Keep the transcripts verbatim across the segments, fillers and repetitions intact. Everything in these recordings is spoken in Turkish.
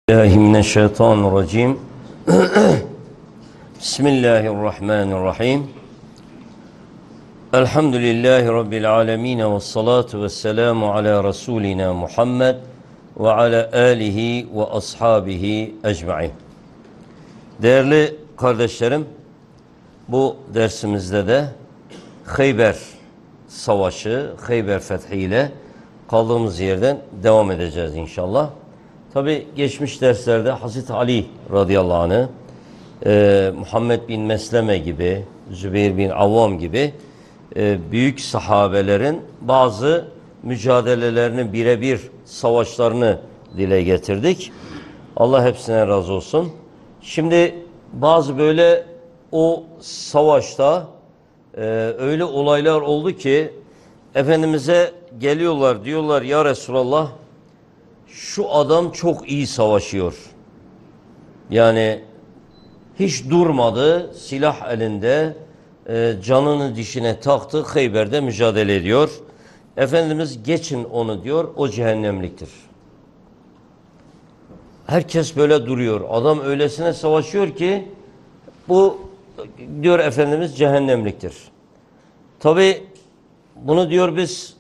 Euzubillahimineşşeytanirracim. Bismillahirrahmanirrahim. Elhamdülillahi Rabbil alemin ve salatu ve selamu ala Resulina Muhammed ve ala alihi ve ashabihi ecmain. Değerli kardeşlerim, bu dersimizde de Kheyber Savaşı, Kheyber Fethi ile kaldığımız yerden devam edeceğiz inşallah. Tabi geçmiş derslerde Hazreti Ali radıyallahu anh'ı, e, Muhammed bin Mesleme gibi, Zübeyir bin Avvam gibi e, büyük sahabelerin bazı mücadelelerini, birebir savaşlarını dile getirdik. Allah hepsine razı olsun. Şimdi bazı böyle o savaşta e, öyle olaylar oldu ki Efendimiz'e geliyorlar, diyorlar ya Resulallah, şu adam çok iyi savaşıyor. Yani hiç durmadı, silah elinde, e, canını dişine taktı, Kheyber'de mücadele ediyor. Efendimiz geçin onu diyor, o cehennemliktir. Herkes böyle duruyor. Adam öylesine savaşıyor ki bu diyor Efendimiz cehennemliktir. Tabi bunu diyor biz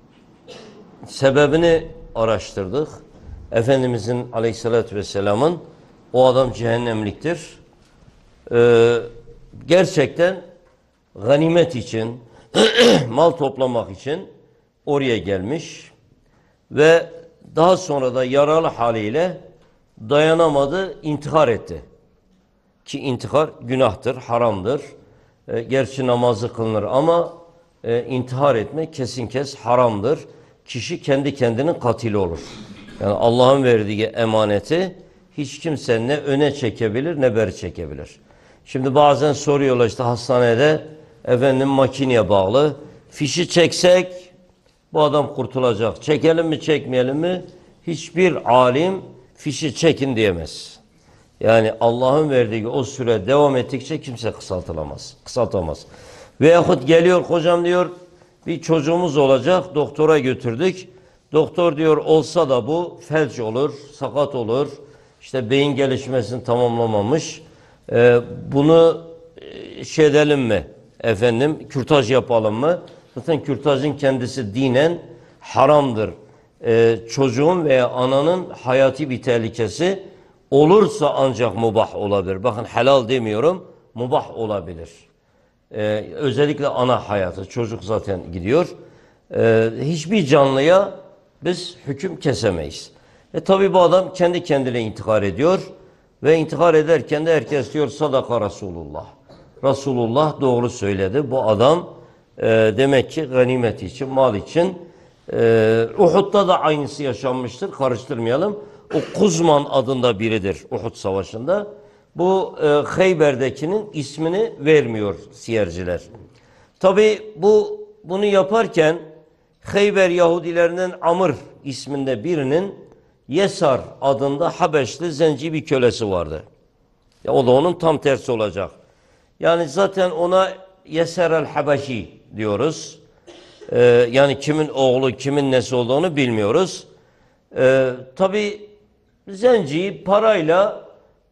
sebebini araştırdık. Efendimizin aleyhissalatü vesselamın o adam cehennemliktir. Ee, gerçekten ganimet için, mal toplamak için oraya gelmiş ve daha sonra da yaralı haliyle dayanamadı, intihar etti. Ki intihar günahtır, haramdır. Ee, gerçi namazı kılınır ama e, intihar etmek kesin kes haramdır. Kişi kendi kendinin katili olur. Yani Allah'ın verdiği emaneti hiç kimse ne öne çekebilir ne beri çekebilir. Şimdi bazen soruyorlar işte hastanede, efendim makineye bağlı, fişi çeksek bu adam kurtulacak. Çekelim mi çekmeyelim mi? Hiçbir alim fişi çekin diyemez. Yani Allah'ın verdiği o süre devam ettikçe kimse kısaltılamaz. Kısaltamaz. Veyahut geliyor hocam diyor, bir çocuğumuz olacak, doktora götürdük. Doktor diyor olsa da bu felç olur, sakat olur. İşte beyin gelişmesini tamamlamamış. Ee, bunu şey edelim mi? Efendim, kürtaj yapalım mı? Zaten kürtajın kendisi dinen haramdır. Ee, çocuğun veya ananın hayati bir tehlikesi olursa ancak mubah olabilir. Bakın helal demiyorum, mubah olabilir. Ee, özellikle ana hayatı, çocuk zaten gidiyor. Ee, hiçbir canlıya biz hüküm kesemeyiz. E tabi bu adam kendi kendine intihar ediyor ve intihar ederken de herkes diyor sadaka Resulullah. Resulullah doğru söyledi. Bu adam e, demek ki ganimet için, mal için. E, Uhud'da da aynısı yaşanmıştır. Karıştırmayalım. O Kuzman adında biridir Uhud Savaşı'nda. Bu e, Kheyber'dekinin ismini vermiyor siyerciler. Tabi bu bunu yaparken Kheyber Yahudilerinden Amr isminde birinin Yesar adında Habeşli zenci bir kölesi vardı. Ya, o da onun tam tersi olacak. Yani zaten ona Yeser el-Habeşi diyoruz. Ee, yani kimin oğlu, kimin nesi olduğunu bilmiyoruz. Ee, Tabi zenciyi parayla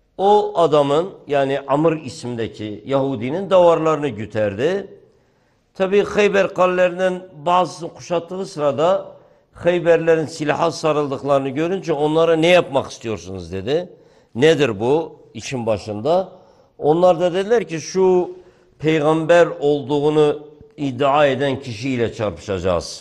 o adamın, yani Amr isimdeki Yahudinin davarlarını güterdi. Tabi Kheyber kalelerinden bazısını kuşattığı sırada Kheyberlerin silaha sarıldıklarını görünce onlara ne yapmak istiyorsunuz dedi. Nedir bu işin başında? Onlar da dediler ki şu peygamber olduğunu iddia eden kişiyle çarpışacağız.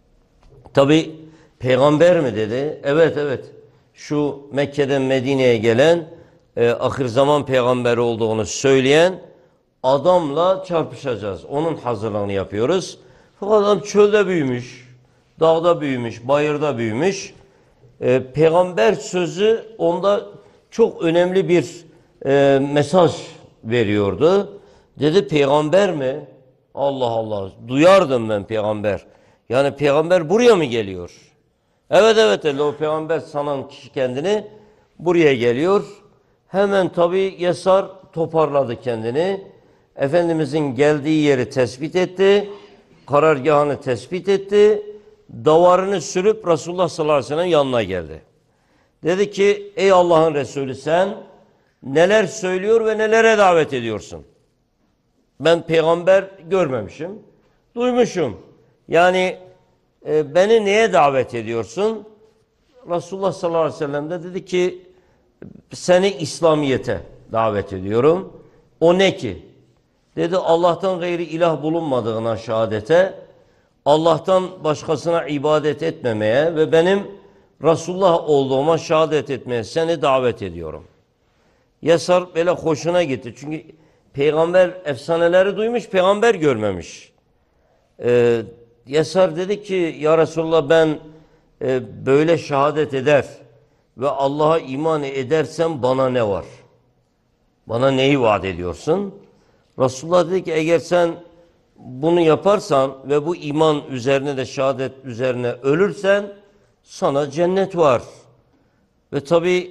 Tabi peygamber mi dedi? Evet evet. Şu Mekke'den Medine'ye gelen e, ahir zaman peygamberi olduğunu söyleyen adamla çarpışacağız. Onun hazırlığını yapıyoruz. Fakat adam çölde büyümüş, dağda büyümüş, bayırda büyümüş. E, peygamber sözü onda çok önemli bir e, mesaj veriyordu. Dedi peygamber mi? Allah Allah, duyardım ben peygamber. Yani peygamber buraya mı geliyor? Evet evet dedi, o peygamber sanan kişi kendini buraya geliyor. Hemen tabi Yesar toparladı kendini. Efendimizin geldiği yeri tespit etti. Karargahını tespit etti. Davarını sürüp Resulullah sallallahu aleyhi ve sellem yanına geldi. Dedi ki ey Allah'ın Resulü sen neler söylüyor ve nelere davet ediyorsun? Ben peygamber görmemişim, duymuşum. Yani e, beni neye davet ediyorsun? Resulullah sallallahu aleyhi ve sellem de dedi ki seni İslamiyet'e davet ediyorum. O ne ki? Dedi Allah'tan gayri ilah bulunmadığına şehadete, Allah'tan başkasına ibadet etmemeye ve benim Resulullah olduğuma şehadet etmeye seni davet ediyorum. Yesar böyle hoşuna gitti. Çünkü peygamber efsaneleri duymuş, peygamber görmemiş. Ee, Yesar dedi ki ya Resulullah ben e, böyle şehadet eder ve Allah'a iman edersem bana ne var? Bana neyi vaat ediyorsun? Resulullah dedi ki eğer sen bunu yaparsan ve bu iman üzerine de şehadet üzerine ölürsen sana cennet var. Ve tabi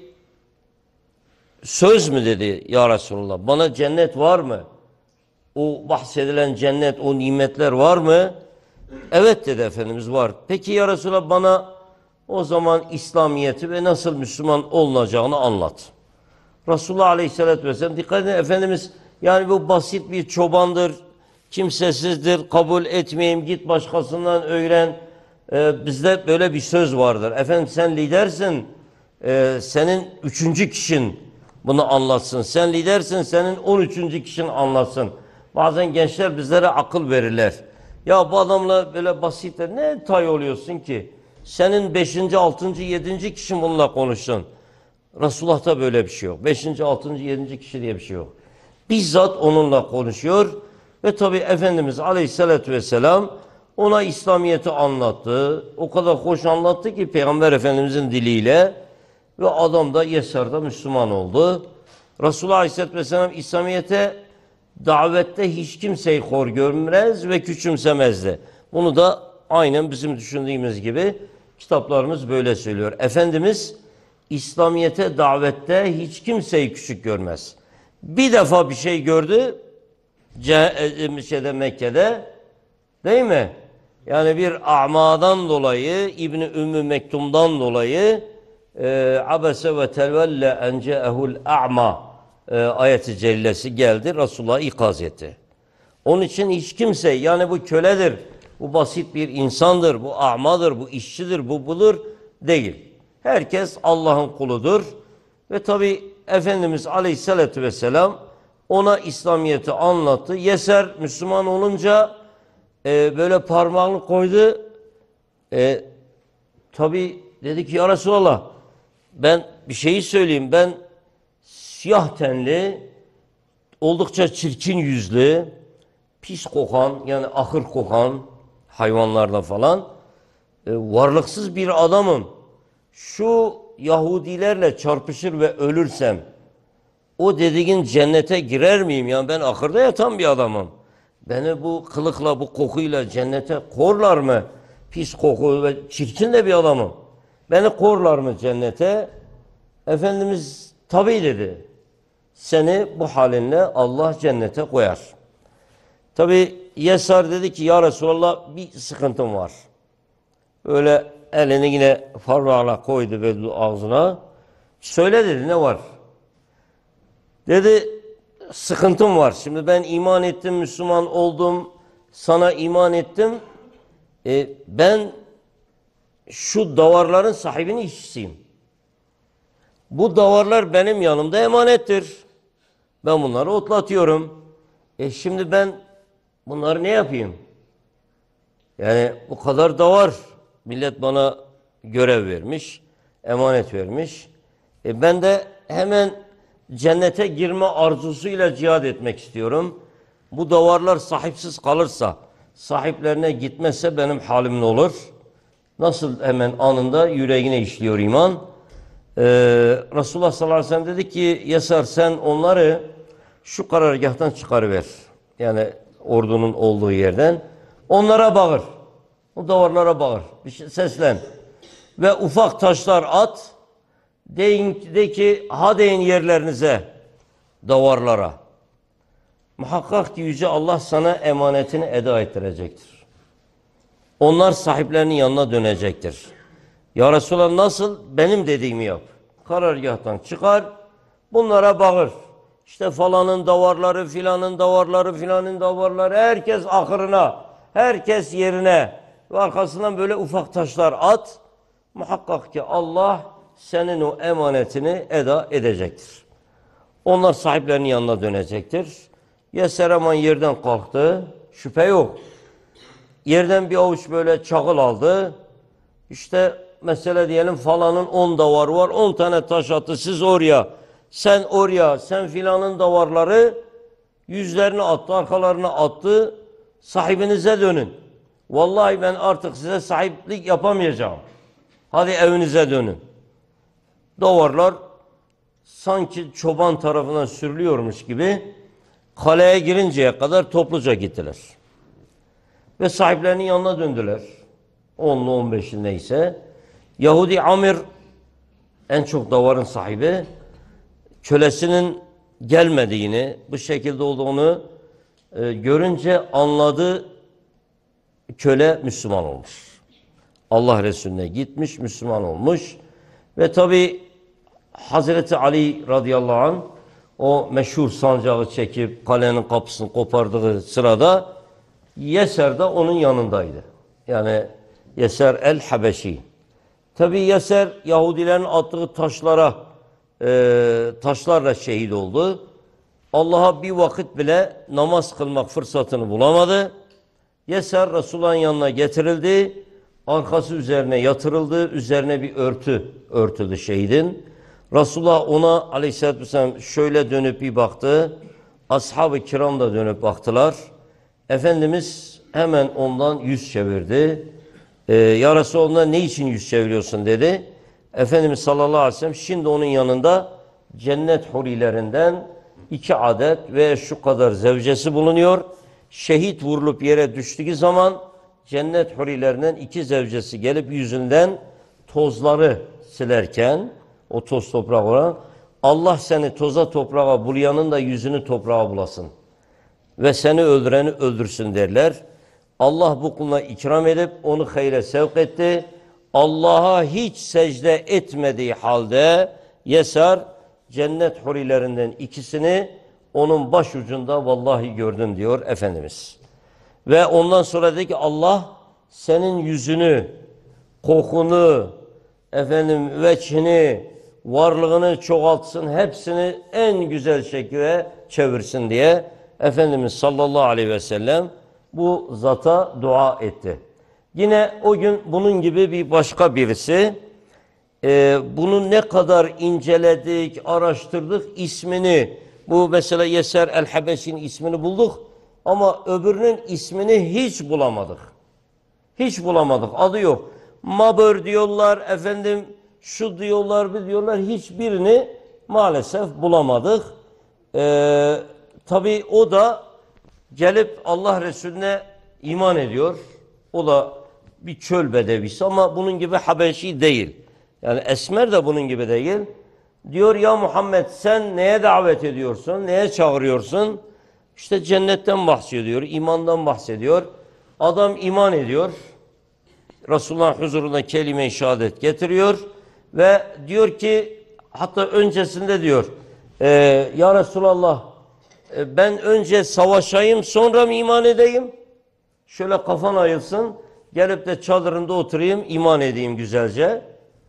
söz mü dedi ya Resulullah? Bana cennet var mı? O bahsedilen cennet, o nimetler var mı? Evet dedi Efendimiz var. Peki ya Resulullah bana o zaman İslamiyet'i ve nasıl Müslüman olunacağını anlat. Resulullah Aleyhisselatü Vesselam dikkat edin Efendimiz yani bu basit bir çobandır, kimsesizdir, kabul etmeyeyim, git başkasından öğren. Ee, bizde böyle bir söz vardır. Efendim sen lidersin, e, senin üçüncü kişin bunu anlatsın. Sen lidersin, senin on üçüncü kişin anlatsın. Bazen gençler bizlere akıl verirler. Ya bu adamla böyle basitle ne tay oluyorsun ki? Senin beşinci, altıncı, yedinci kişin bununla konuşsun. Resulullah'ta böyle bir şey yok. Beşinci, altıncı, yedinci kişi diye bir şey yok. Bizzat onunla konuşuyor ve tabi Efendimiz Aleyhisselatü Vesselam ona İslamiyet'i anlattı. O kadar hoş anlattı ki Peygamber Efendimizin diliyle ve adam da Yesar'da Müslüman oldu. Resulullah Aleyhisselatü Vesselam İslamiyet'e davette hiç kimseyi hor görmez ve küçümsemezdi. Bunu da aynen bizim düşündüğümüz gibi kitaplarımız böyle söylüyor. Efendimiz İslamiyet'e davette hiç kimseyi küçük görmez. Bir defa bir şey gördü şeyde, Mekke'de değil mi? Yani bir a'madan dolayı İbni Ümmü Mektum'dan dolayı e, abese ve telvelle ence'ehul a'ma e, ayeti cellesi geldi. Resulullah ikaz etti. Onun için hiç kimse yani bu köledir, bu basit bir insandır, bu a'madır, bu işçidir, bu budur değil. Herkes Allah'ın kuludur. Ve tabi Efendimiz Aleyhisselatü Vesselam ona İslamiyet'i anlattı. Yeser Müslüman olunca e, böyle parmağını koydu. E, tabi dedi ki ya Resulallah ben bir şeyi söyleyeyim. Ben siyah tenli, oldukça çirkin yüzlü, pis kokan yani ahır kokan hayvanlarla falan e, varlıksız bir adamım. Şu Yahudilerle çarpışır ve ölürsem o dediğin cennete girer miyim? Yani ben ahırda yatan bir adamım. Beni bu kılıkla, bu kokuyla cennete korlar mı? Pis koku ve çirkin de bir adamım. Beni korlar mı cennete? Efendimiz tabii dedi. Seni bu halinle Allah cennete koyar. Tabii Yesar dedi ki ya Resulallah bir sıkıntım var. Öyle elini yine parmağına koydu ve ağzına. Söyle dedi ne var? Dedi sıkıntım var. Şimdi ben iman ettim, Müslüman oldum. Sana iman ettim. E, ben şu davarların sahibinin işçisiyim. Bu davarlar benim yanımda emanettir. Ben bunları otlatıyorum. E şimdi ben bunları ne yapayım? Yani bu kadar davar. Millet bana görev vermiş, emanet vermiş. E ben de hemen cennete girme arzusuyla cihad etmek istiyorum. Bu davarlar sahipsiz kalırsa, sahiplerine gitmezse benim halim ne olur? Nasıl hemen anında yüreğine işliyor iman? Ee, Resulullah sallallahu aleyhi ve sellem dedi ki, Yesar sen onları şu karargâhtan çıkarıver. Yani ordunun olduğu yerden. Onlara bağır. O davarlara bağır. Bir şey, seslen. Ve ufak taşlar at. Deyin de ki ha deyin yerlerinize davarlara. Muhakkak ki Yüce Allah sana emanetini eda ettirecektir. Onlar sahiplerinin yanına dönecektir. Ya Resulallah nasıl? Benim dediğimi yap. karargâhtan çıkar, bunlara bağır. İşte falanın davarları, filanın davarları, filanın davarları, herkes ahırına, herkes yerine ve arkasından böyle ufak taşlar at. Muhakkak ki Allah senin o emanetini eda edecektir. Onlar sahiplerinin yanına dönecektir. Yeser hemen yerden kalktı. Şüphe yok. Yerden bir avuç böyle çakıl aldı. İşte mesela diyelim falanın on davar var. On tane taş attı. Siz oraya, sen oraya, sen filanın davarları yüzlerini attı, arkalarına attı. Sahibinize dönün. Vallahi ben artık size sahiplik yapamayacağım. Hadi evinize dönün. Davarlar sanki çoban tarafından sürülüyormuş gibi kaleye girinceye kadar topluca gittiler. Ve sahiplerinin yanına döndüler. Onlu on beşi neyse. Yahudi Amir en çok davarın sahibi, kölesinin gelmediğini, bu şekilde olduğunu e, görünce anladı, köle Müslüman olmuş. Allah Resulüne gitmiş, Müslüman olmuş. Ve tabi Hazreti Ali radıyallahu anh o meşhur sancağı çekip kalenin kapısını kopardığı sırada Yeser de onun yanındaydı. Yani Yeser el-Habeşi. Tabi Yeser Yahudilerin attığı taşlara e, taşlarla şehit oldu. Allah'a bir vakit bile namaz kılmak fırsatını bulamadı. Yeser Resulullah'ın yanına getirildi. Arkası üzerine yatırıldı. Üzerine bir örtü örtüldü şehidin. Resulullah ona aleyhissalatü vesselam şöyle dönüp bir baktı. Ashab-ı kiram da dönüp baktılar. Efendimiz hemen ondan yüz çevirdi. Ee, ya Resulallah ne için yüz çeviriyorsun dedi. Efendimiz sallallahu aleyhi ve sellem şimdi onun yanında cennet hurilerinden iki adet ve şu kadar zevcesi bulunuyor. Şehit vurulup yere düştüğü zaman cennet hurilerinden iki zevcesi gelip yüzünden tozları silerken o toz toprağı olan Allah seni toza toprağa bulayanın da yüzünü toprağa bulasın ve seni öldüreni öldürsün derler. Allah bu kuluna ikram edip onu hayre sevk etti. Allah'a hiç secde etmediği halde Yeser cennet hurilerinden ikisini onun başucunda vallahi gördüm diyor Efendimiz. Ve ondan sonra dedi ki Allah senin yüzünü, kokunu, efendim veçhini, varlığını çoğaltsın, hepsini en güzel şekilde çevirsin diye Efendimiz sallallahu aleyhi ve sellem bu zata dua etti. Yine o gün bunun gibi bir başka birisi, e, bunu ne kadar inceledik, araştırdık, ismini, bu mesela Yeser el-Habeşi'nin ismini bulduk ama öbürünün ismini hiç bulamadık. Hiç bulamadık, adı yok. Mabör diyorlar, efendim şu diyorlar, bir diyorlar, hiçbirini maalesef bulamadık. Ee, Tabi o da gelip Allah Resulüne iman ediyor. O da bir çöl bedevisi ama bunun gibi Habeşi değil. Yani Esmer de bunun gibi değil. Diyor ya Muhammed sen neye davet ediyorsun, neye çağırıyorsun? İşte cennetten bahsediyor, imandan bahsediyor. Adam iman ediyor. Resulullah huzuruna kelime-i şehadet getiriyor. Ve diyor ki hatta öncesinde diyor e, ya Resulallah e, ben önce savaşayım sonra mı iman edeyim? Şöyle kafan ayılsın. Gelip de çadırında oturayım iman edeyim güzelce.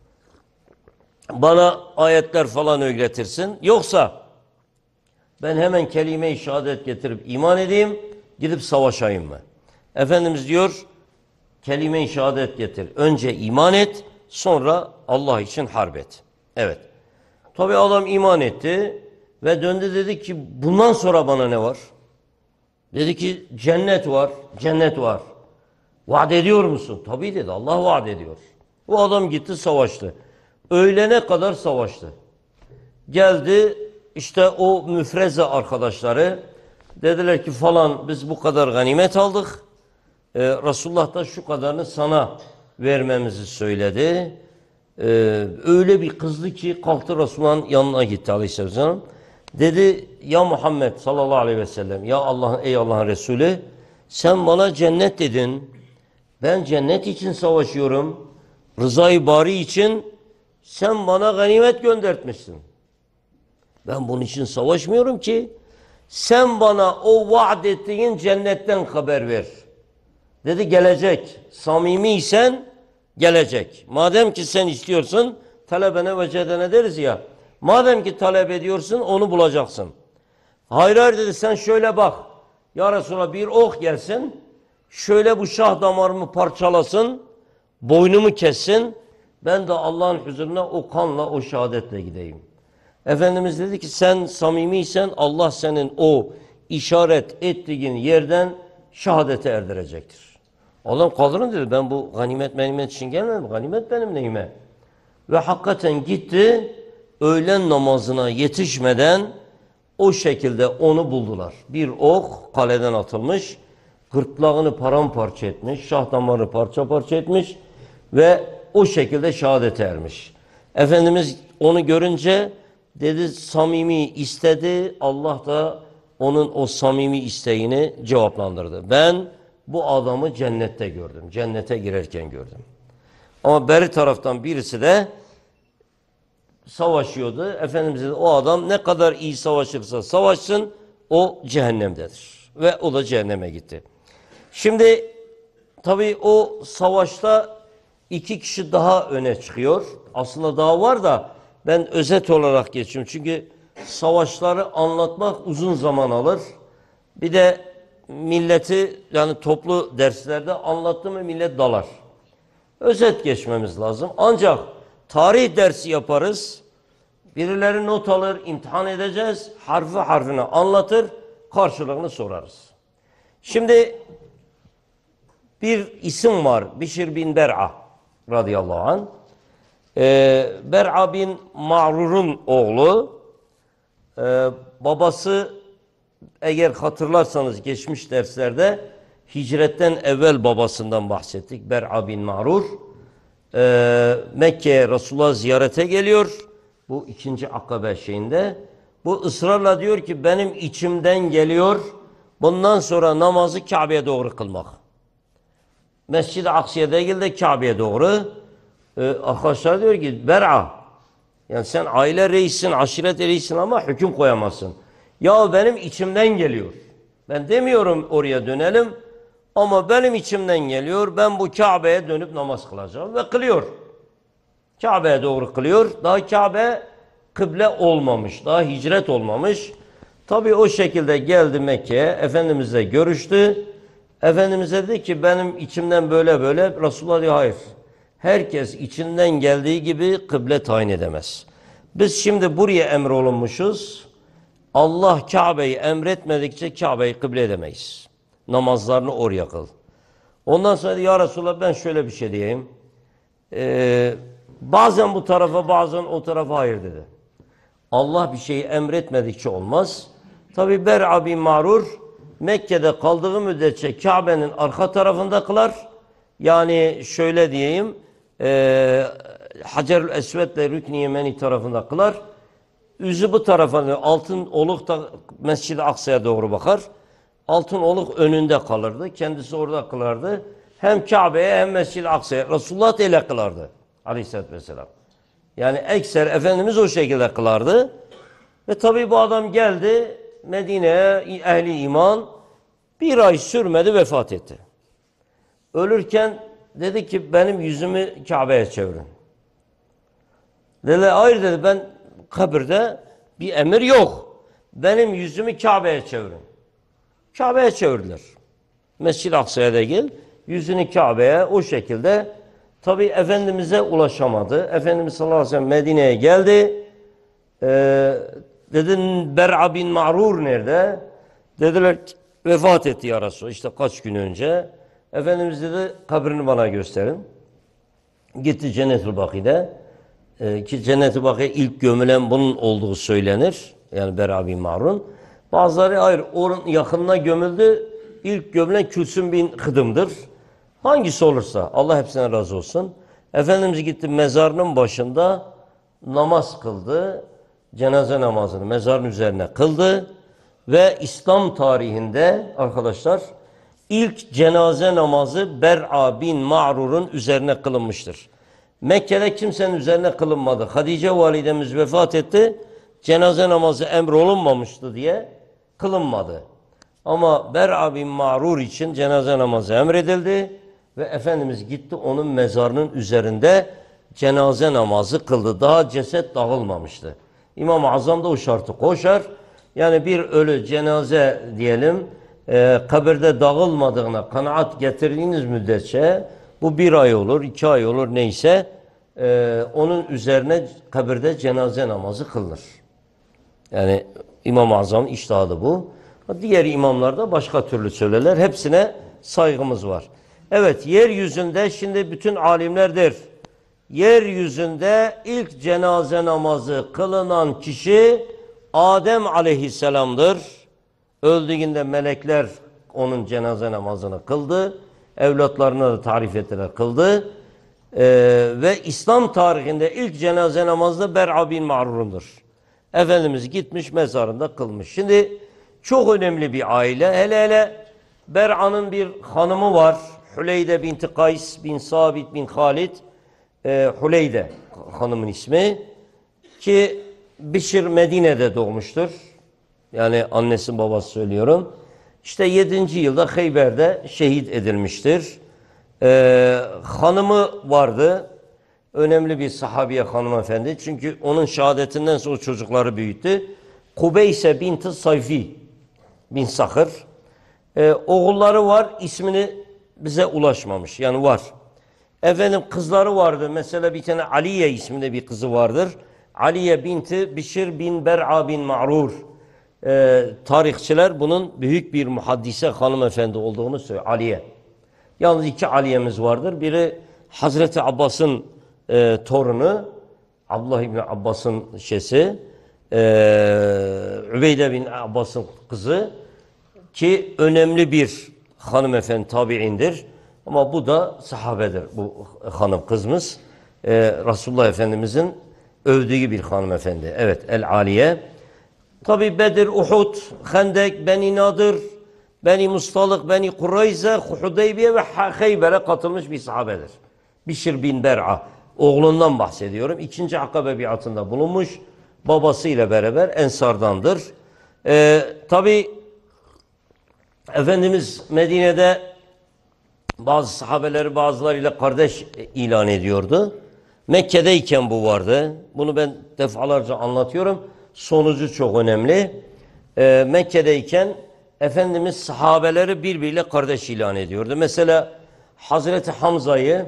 Bana ayetler falan öğretirsin. Yoksa ben hemen kelime-i şehadet getirip iman edeyim, gidip savaşayım mı? Efendimiz diyor, kelime-i şehadet getir. Önce iman et, sonra Allah için harp et. Evet. Tabi adam iman etti ve döndü dedi ki bundan sonra bana ne var? Dedi ki cennet var, cennet var. Vaat ediyor musun? Tabii dedi, Allah vaat ediyor. O adam gitti savaştı. Öğlene kadar savaştı. Geldi işte o müfreze arkadaşları dediler ki falan biz bu kadar ganimet aldık. Ee, Resulullah da şu kadarını sana vermemizi söyledi. Ee, öyle bir kızdı ki kalktı Resulullah'ın yanına gitti aleyhisselam. Dedi ya Muhammed sallallahu aleyhi ve sellem ya Allah ey Allah'ın Resulü sen bana cennet dedin. Ben cennet için savaşıyorum. Rızayı bari için sen bana ganimet göndertmişsin. Ben bunun için savaşmıyorum ki. Sen bana o vaat ettiğin cennetten haber ver. Dedi gelecek. Samimiysen gelecek. Madem ki sen istiyorsun, talebene vecedene deriz ya. Madem ki talep ediyorsun, onu bulacaksın. Hayır hayır dedi, sen şöyle bak. Ya Resulallah, bir ok gelsin, şöyle bu şah damarımı parçalasın, boynumu kessin, ben de Allah'ın huzuruna o kanla, o şehadetle gideyim. Efendimiz dedi ki sen samimiysen Allah senin o işaret ettiğin yerden şehadete erdirecektir. Adam kaldırın dedi, ben bu ganimet ganimet için gelmedim, ganimet benim neyime. Ve hakikaten gitti, öğlen namazına yetişmeden o şekilde onu buldular. Bir ok kaleden atılmış, gırtlağını paramparça etmiş, şah damarını parça parça etmiş ve o şekilde şehadete ermiş. Efendimiz onu görünce dedi samimi istedi, Allah da onun o samimi isteğini cevaplandırdı. Ben bu adamı cennette gördüm, cennete girerken gördüm. Ama beri taraftan birisi de savaşıyordu. Efendimiz dedi o adam ne kadar iyi savaşırsa savaşsın o cehennemdedir. Ve o da cehenneme gitti. Şimdi tabii o savaşta iki kişi daha öne çıkıyor. Aslında daha var da ben özet olarak geçiyorum. Çünkü savaşları anlatmak uzun zaman alır. Bir de milleti yani toplu derslerde anlattı mı millet dalar. Özet geçmemiz lazım. Ancak tarih dersi yaparız. Birileri not alır, imtihan edeceğiz. Harfi harfine anlatır, karşılığını sorarız. Şimdi bir isim var. Bişir bin Ber'a radıyallahu anh. Ee, Ber'a bin Ma'rur'un oğlu. Ee, babası eğer hatırlarsanız geçmiş derslerde hicretten evvel babasından bahsettik. Ber'a bin Ma'rur. Ee, Mekke'ye Resulullah ziyarete geliyor. Bu ikinci akabe şeyinde. Bu ısrarla diyor ki benim içimden geliyor. Bundan sonra namazı Kabe'ye doğru kılmak. Mescid-i Aksa'ya değil de Kabe'ye doğru. Ee, arkadaşlar diyor ki Ber'a, yani sen aile reisin, aşiret reisin ama hüküm koyamazsın. Ya benim içimden geliyor. Ben demiyorum oraya dönelim. Ama benim içimden geliyor. Ben bu Kabe'ye dönüp namaz kılacağım. Ve kılıyor. Kabe'ye doğru kılıyor. Daha Kabe kıble olmamış. Daha hicret olmamış. Tabii o şekilde geldi Mekke'ye. Efendimizle görüştü. Efendimiz'e dedi ki benim içimden böyle böyle. Resulullah diyor hayır. Herkes içinden geldiği gibi kıble tayin edemez. Biz şimdi buraya emrolunmuşuz. Allah Kabe'yi emretmedikçe Kabe'yi kıble edemeyiz. Namazlarını oraya kıl. Ondan sonra dedi, ya Resulallah ben şöyle bir şey diyeyim. Ee, bazen bu tarafa bazen o tarafa hayır dedi. Allah bir şeyi emretmedikçe olmaz. Tabi Ber'a bin Ma'rur Mekke'de kaldığı müddetçe Kabe'nin arka tarafında kılar. Yani şöyle diyeyim. E, Hacer-ül Esved'le Rükn-i Yemeni tarafında kılar. Yüzü bu tarafa, altın oluk da Mescid-i Aksa'ya doğru bakar. Altın oluk önünde kalırdı. Kendisi orada kılardı. Hem Kabe'ye hem Mescid-i Aksa'ya. Resulullah da öyle kılardı. Aleyhisselatü Vesselam. Yani ekser Efendimiz o şekilde kılardı. Ve tabi bu adam geldi Medine'ye, ehli iman. Bir ay sürmedi, vefat etti. Ölürken dedi ki benim yüzümü Kabe'ye çevirin. Dedi hayır dedi, ben kabirde bir emir yok. Benim yüzümü Kabe'ye çevirin. Kabe'ye çevirdiler. Mescid-i Aksa'ya da gel. Yüzünü Kabe'ye o şekilde. Tabi Efendimiz'e ulaşamadı. Efendimiz sallallahu aleyhi ve sellem Medine'ye geldi. Ee, dedin Ber'a bin Ma'rur nerede? Dediler ki, vefat etti ya Resulallah. İşte kaç gün önce. Efendimiz dedi kabrini bana gösterin. Gitti Cennet-ül Baki'de. Ee, ki Cennet-ül Baki'ye ilk gömülen bunun olduğu söylenir. Yani Ber'a bin Ma'rur'un. Bazıları hayır onun yakınına gömüldü. İlk gömülen Külsüm bin Hıdım'dır. Hangisi olursa Allah hepsine razı olsun. Efendimiz gitti mezarının başında namaz kıldı. Cenaze namazını mezarın üzerine kıldı. Ve İslam tarihinde arkadaşlar ilk cenaze namazı Ber'a bin Ma'rur'un üzerine kılınmıştır. Mekke'de kimsenin üzerine kılınmadı. Hatice validemiz vefat etti. Cenaze namazı emrolunmamıştı diye kılınmadı. Ama Ber'a bin Ma'rur için cenaze namazı emredildi. Ve Efendimiz gitti onun mezarının üzerinde cenaze namazı kıldı. Daha ceset dağılmamıştı. İmam-ı Azam da o şartı koşar. Yani bir ölü cenaze diyelim e, kabirde dağılmadığına kanaat getirdiğiniz müddetçe bu bir ay olur, iki ay olur neyse e, onun üzerine kabirde cenaze namazı kılınır. Yani İmam-ı Azam'ın içtihadı bu. Diğer imamlar da başka türlü söylerler. Hepsine saygımız var. Evet, yeryüzünde şimdi bütün alimler der. Yeryüzünde ilk cenaze namazı kılınan kişi Adem aleyhisselam'dır. Öldüğünde melekler onun cenaze namazını kıldı. Evlatlarına da tarif ettiler, kıldı. Ee, ve İslam tarihinde ilk cenaze namazı da Ber'a bin Ma'rur'undur. Efendimiz gitmiş mezarında kılmış. Şimdi çok önemli bir aile. Hele hele Ber'a'nın bir hanımı var. Hüleyde binti Kays bin Sabit bin Halid. E, Hüleyde hanımın ismi. Ki Bişir Medine'de doğmuştur. Yani annesi babası söylüyorum. İşte yedinci yılda Heyber'de şehit edilmiştir. E, hanımı vardı. Önemli bir sahabiye hanımefendi. Çünkü onun şehadetinden sonra çocukları büyüttü. Kubeyse binti Sayfi bin Sakır. Ee, oğulları var. İsmini bize ulaşmamış. Yani var. Efendim kızları vardı. Mesela bir tane Aliye isminde bir kızı vardır. Aliye binti Bişir bin Ber'a bin Ma'rur. Ee, tarihçiler bunun büyük bir muhaddise hanımefendi olduğunu söylüyor. Aliye. Yalnız iki Aliye'miz vardır. Biri Hazreti Abbas'ın e, torunu. Abdullah İbni Abbas'ın şeysi. E, Übeyde bin Abbas'ın kızı. Ki önemli bir hanımefendi tabi'indir. Ama bu da sahabedir. Bu hanım kızımız. E, Resulullah Efendimizin övdüğü bir hanımefendi. Evet, El-Aliye. Tabi Bedir, Uhud, Hendek, Beni Nadir, Beni Mustalık, Beni Kureyze, Hudeybiye ve Heyber'e katılmış bir sahabedir. Bişir bin Ber'a. Oğlundan bahsediyorum. İkinci Akabe biatında bulunmuş. Babasıyla beraber Ensardandır. Ee, Tabi Efendimiz Medine'de bazı sahabeleri bazılarıyla kardeş ilan ediyordu. Mekke'deyken bu vardı. Bunu ben defalarca anlatıyorum. Sonucu çok önemli. Ee, Mekke'deyken Efendimiz sahabeleri birbiriyle kardeş ilan ediyordu. Mesela Hazreti Hamza'yı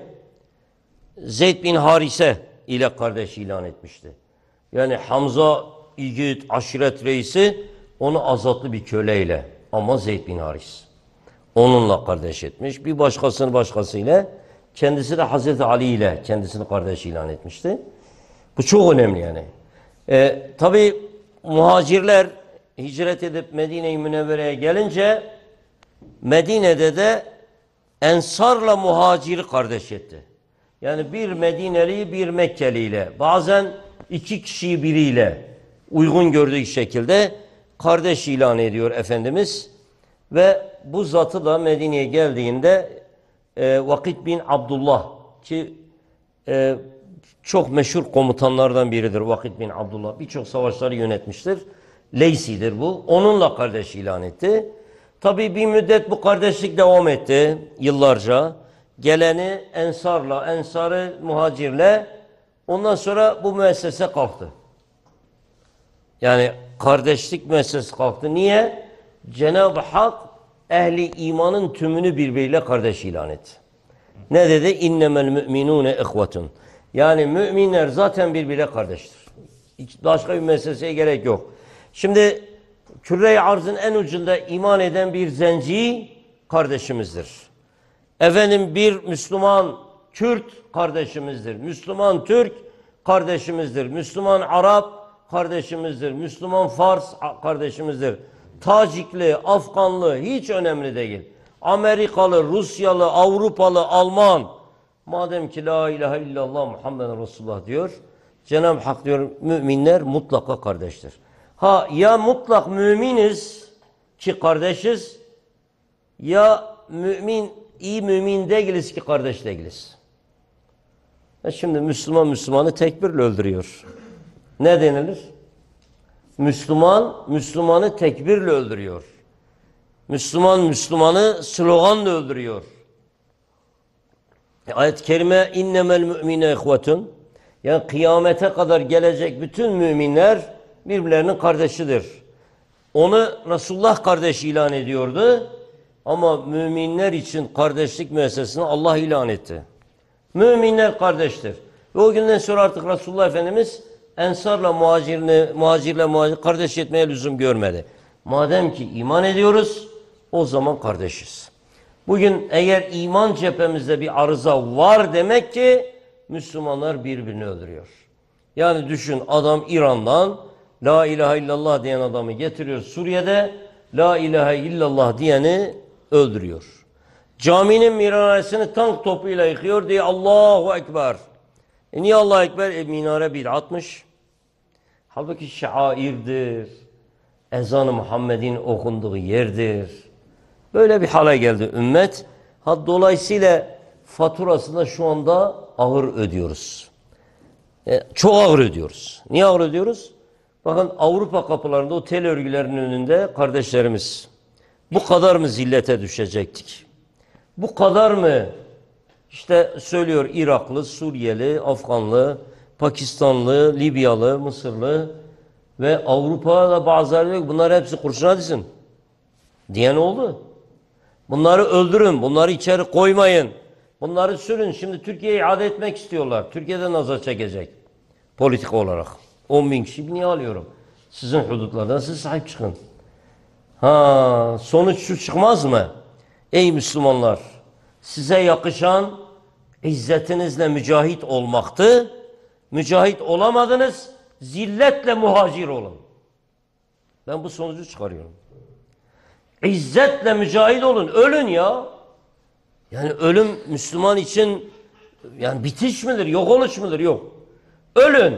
Zeyd bin Harise ile kardeş ilan etmişti. Yani Hamza yiğit, aşiret reisi onu azatlı bir köleyle ama Zeyd bin Haris onunla kardeş etmiş. Bir başkasını başkasıyla, kendisi de Hazreti Ali ile kendisini kardeş ilan etmişti. Bu çok önemli yani. Ee, Tabi muhacirler hicret edip Medine-i Münevvere'ye gelince Medine'de de Ensar'la muhaciri kardeş etti. Yani bir Medineli bir Mekkeli ile, bazen iki kişiyi biriyle uygun gördüğü şekilde kardeş ilan ediyor Efendimiz. Ve bu zatı da Medine'ye geldiğinde e, Vakit bin Abdullah ki e, çok meşhur komutanlardan biridir Vakit bin Abdullah. Birçok savaşları yönetmiştir. Leysi'dir bu. Onunla kardeş ilan etti. Tabii bir müddet bu kardeşlik devam etti yıllarca. Geleni Ensar'la, Ensar'ı muhacirle, ondan sonra bu müessese kalktı. Yani kardeşlik müessesesi kalktı. Niye? Cenab-ı Hak ehli imanın tümünü birbiriyle kardeş ilan etti. Ne dedi? İnnemel müminune ihvetun. Yani müminler zaten birbiriyle kardeştir. Hiç başka bir müesseseye gerek yok. Şimdi küre-i arzın en ucunda iman eden bir zenci kardeşimizdir. Efendim bir Müslüman Kürt kardeşimizdir. Müslüman Türk kardeşimizdir. Müslüman Arap kardeşimizdir. Müslüman Fars kardeşimizdir. Tacikli, Afganlı hiç önemli değil. Amerikalı, Rusyalı, Avrupalı, Alman. Madem ki la ilahe illallah Muhammeden Resulullah diyor. Cenab-ı Hak diyor müminler mutlaka kardeştir. Ha ya mutlak müminiz ki kardeşiz, ya mümin iyi mümin değiliz ki kardeş değiliz. E şimdi Müslüman Müslümanı tekbirle öldürüyor. Ne denilir? Müslüman Müslümanı tekbirle öldürüyor. Müslüman Müslümanı sloganla öldürüyor. Ayet-i kerime innemel mü'mine ihvetun. Yani kıyamete kadar gelecek bütün müminler birbirlerinin kardeşidir. Onu Resulullah kardeş ilan ediyordu. Ama müminler için kardeşlik müessesesini Allah ilan etti. Müminler kardeştir. Ve o günden sonra artık Resulullah Efendimiz Ensarla muhacirle, muhacirle muhacir kardeş etmeye lüzum görmedi. Madem ki iman ediyoruz, o zaman kardeşiz. Bugün eğer iman cephemizde bir arıza var demek ki Müslümanlar birbirini öldürüyor. Yani düşün, adam İran'dan La ilahe illallah diyen adamı getiriyor Suriye'de, La ilahe illallah diyeni öldürüyor. Caminin minaresini tank topuyla yıkıyor diye Allahu Ekber. E niye Allahu Ekber? E minare bid'atmış. Halbuki şairdir. Ezan-ı Muhammed'in okunduğu yerdir. Böyle bir hale geldi ümmet. Ha, dolayısıyla faturasını da şu anda ağır ödüyoruz. E, çok ağır ödüyoruz. Niye ağır ödüyoruz? Bakın Avrupa kapılarında o tel örgülerinin önünde kardeşlerimiz, bu kadar mı zillete düşecektik? Bu kadar mı? İşte söylüyor Iraklı, Suriyeli, Afganlı, Pakistanlı, Libyalı, Mısırlı ve Avrupa'da bazıları diyor ki bunlar hepsi kurşuna dizin. Diyen oldu. Bunları öldürün, bunları içeri koymayın. Bunları sürün. Şimdi Türkiye'yi iade etmek istiyorlar. Türkiye'de nazar çekecek. Politik olarak. on bin kişi niye alıyorum? Sizin hudutlardan siz sahip çıkın. Ha, sonuç şu çıkmaz mı? Ey Müslümanlar, size yakışan izzetinizle mücahit olmaktı. Mücahit olamadınız, zilletle muhacir olun. Ben bu sonucu çıkarıyorum. İzzetle mücahit olun, ölün ya. Yani ölüm Müslüman için yani bitiş midir, yok oluş mudur? Yok. Ölün.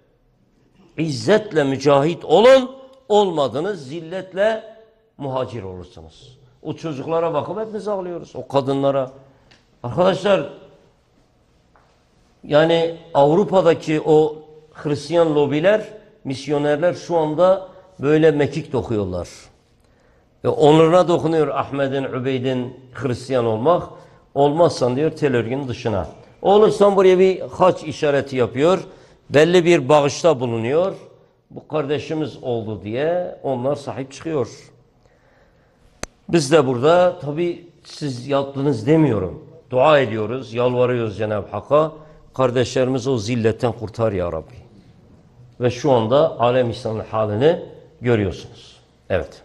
İzzetle mücahit olun, olmadınız zilletle muhacir olursunuz. O çocuklara bakıp hepimiz ağlıyoruz. O kadınlara. Arkadaşlar, yani Avrupa'daki o Hristiyan lobiler, misyonerler şu anda böyle mekik dokuyorlar. Ve onuruna dokunuyor Ahmet'in, Übeyd'in Hristiyan olmak. Olmazsan diyor tel örgünün dışına. Olursan buraya bir haç işareti yapıyor. Belli bir bağışta bulunuyor. Bu kardeşimiz oldu diye onlar sahip çıkıyor. Biz de burada tabii siz yaptınız demiyorum. Dua ediyoruz, yalvarıyoruz Cenab-ı Hakk'a. Kardeşlerimizi o zilletten kurtar ya Rabbi. Ve şu anda alem İslam'ın halini görüyorsunuz. Evet.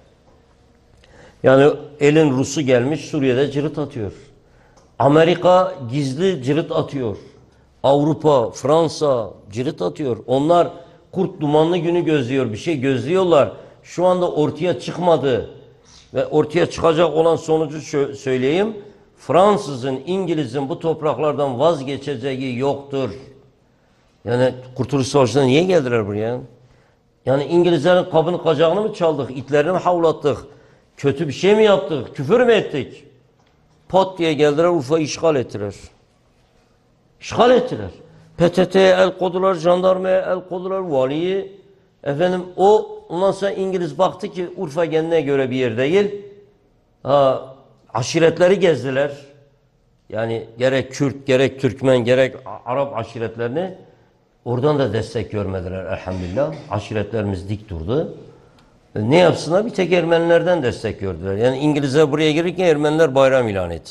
Yani elin Rus'u gelmiş Suriye'de cırıt atıyor. Amerika gizli cırıt atıyor. Avrupa, Fransa cırıt atıyor. Onlar kurt dumanlı günü gözlüyor. Bir şey gözlüyorlar. Şu anda ortaya çıkmadı. Ve ortaya çıkacak olan sonucu söyleyeyim. Fransız'ın, İngiliz'in bu topraklardan vazgeçeceği yoktur. Yani Kurtuluş Savaşı'na niye geldiler buraya? Yani İngilizlerin kabını kacağını mı çaldık? İtlerini mi havlattık? Kötü bir şey mi yaptık? Küfür mü ettik? Pat diye geldiler, Urfa'yı işgal ettiler. İşgal ettiler. P T T'ye el koydular, jandarmaya el koydular, valiyi. Efendim o, ondan sonra İngiliz baktı ki Urfa kendine göre bir yer değil. Ha, aşiretleri gezdiler. Yani gerek Kürt, gerek Türkmen, gerek Arap aşiretlerini. Oradan da destek görmediler elhamdülillah. Aşiretlerimiz dik durdu. Ne yapsınlar? Bir tek Ermenilerden destek gördüler. Yani İngilizler buraya gelirken Ermeniler bayram ilan etti.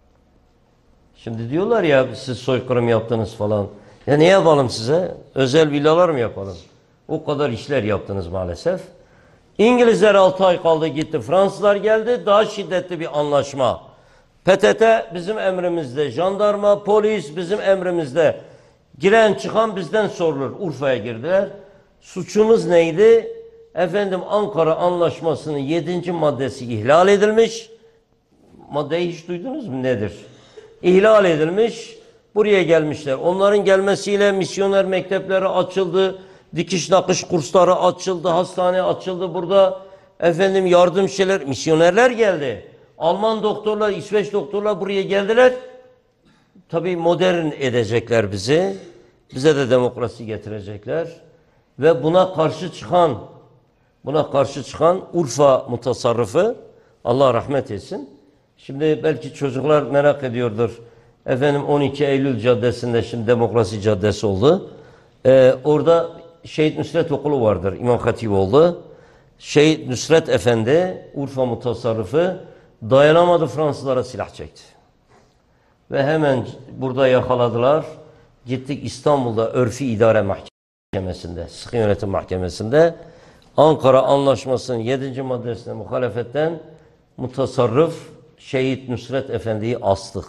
Şimdi diyorlar ya siz soykırım yaptınız falan. Ya ne yapalım size? Özel villalar mı yapalım? O kadar işler yaptınız maalesef. İngilizler altı ay kaldı gitti. Fransızlar geldi. Daha şiddetli bir anlaşma. P T T bizim emrimizde. Jandarma, polis bizim emrimizde. Giren çıkan bizden sorulur. Urfa'ya girdiler. Suçunuz neydi? Efendim Ankara Anlaşması'nın yedinci maddesi ihlal edilmiş. Maddeyi hiç duydunuz mu? Nedir? İhlal edilmiş. Buraya gelmişler. Onların gelmesiyle misyoner mektepleri açıldı. Dikiş nakış kursları açıldı. Hastane açıldı burada. Efendim yardım şeyler. Misyonerler geldi. Alman doktorlar, İsveç doktorlar buraya geldiler. tabii modern edecekler bizi. Bize de demokrasi getirecekler. Ve buna karşı çıkan, buna karşı çıkan Urfa mutasarrıfı, Allah rahmet etsin. Şimdi belki çocuklar merak ediyordur. Efendim on iki Eylül Caddesi'nde şimdi Demokrasi Caddesi oldu. Ee, orada Şehit Nusret Okulu vardır, İmam Hatipoğlu. Şehit Nusret Efendi, Urfa mutasarrıfı dayanamadı, Fransızlara silah çekti. Ve hemen burada yakaladılar. Gittik İstanbul'da Örfi İdare Mahkemesi'nde, Sıkı Yönetim Mahkemesi'nde Ankara Anlaşması'nın yedinci maddesine muhalefetten mutasarrıf Şehit Nusret Efendi'yi astık.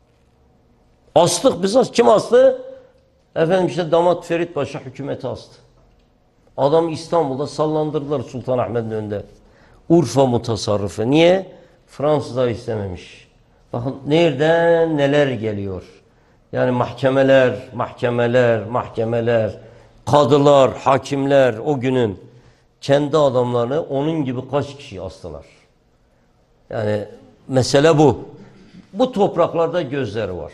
Astık biz. Kim astı? Efendim işte damat Ferit Paşa hükümeti astı. Adam İstanbul'da sallandırdılar Sultanahmet'in önünde. Urfa mutasarrıfı. Niye? Fransızlar istememiş. Bakın nereden neler geliyor. Yani mahkemeler, mahkemeler, mahkemeler, kadılar, hakimler o günün kendi adamlarını onun gibi kaç kişi astılar. Yani mesele bu. Bu topraklarda gözleri var.